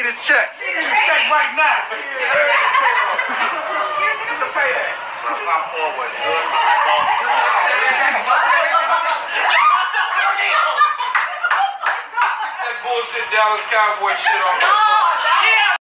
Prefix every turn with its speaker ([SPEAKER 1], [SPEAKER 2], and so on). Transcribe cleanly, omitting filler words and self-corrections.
[SPEAKER 1] this check.
[SPEAKER 2] Get this check right now. It's a payday.
[SPEAKER 1] I'm always good. That bullshit Dallas Cowboy shit off.